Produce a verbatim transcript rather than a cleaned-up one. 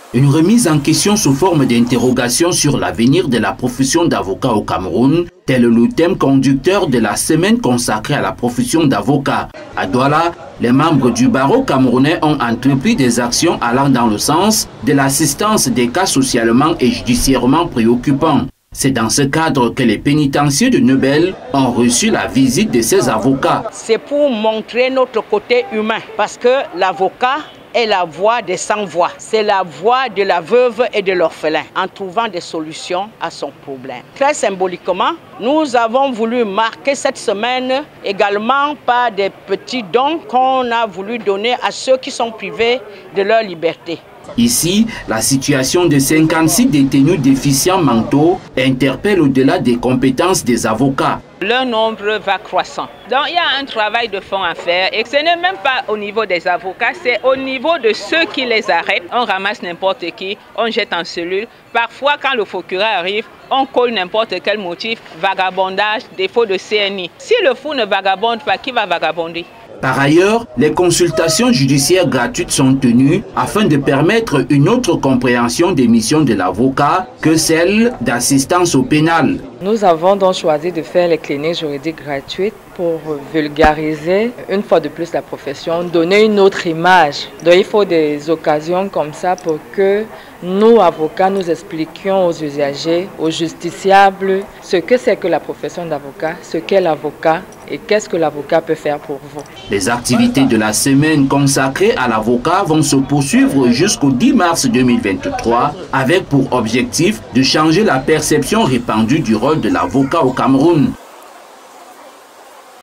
Une remise en question sous forme d'interrogation sur l'avenir de la profession d'avocat au Cameroun, tel le thème conducteur de la semaine consacrée à la profession d'avocat. À Douala, les membres du barreau camerounais ont entrepris des actions allant dans le sens de l'assistance des cas socialement et judiciairement préoccupants. C'est dans ce cadre que les pénitenciers de Nebel ont reçu la visite de ces avocats. C'est pour montrer notre côté humain, parce que l'avocat est la voix des sans-voix. C'est la voix de la veuve et de l'orphelin, en trouvant des solutions à son problème. Très symboliquement, nous avons voulu marquer cette semaine également par des petits dons qu'on a voulu donner à ceux qui sont privés de leur liberté. Ici, la situation de cinquante-six détenus déficients mentaux interpelle au-delà des compétences des avocats. Le nombre va croissant. Donc il y a un travail de fond à faire et ce n'est même pas au niveau des avocats, c'est au niveau de ceux qui les arrêtent. On ramasse n'importe qui, on jette en cellule. Parfois quand le procureur arrive, on colle n'importe quel motif, vagabondage, défaut de C N I. Si le fou ne vagabonde pas, qui va vagabonder? Par ailleurs, les consultations judiciaires gratuites sont tenues afin de permettre une autre compréhension des missions de l'avocat que celle d'assistance au pénal. Nous avons donc choisi de faire les cliniques juridiques gratuites pour vulgariser une fois de plus la profession, donner une autre image. Donc il faut des occasions comme ça pour que nous, avocats, nous expliquions aux usagers, aux justiciables, ce que c'est que la profession d'avocat, ce qu'est l'avocat et qu'est-ce que l'avocat peut faire pour vous. Les activités de la semaine consacrée à l'avocat vont se poursuivre jusqu'au dix mars deux mille vingt-trois avec pour objectif de changer la perception répandue du rôle de l'avocat au Cameroun.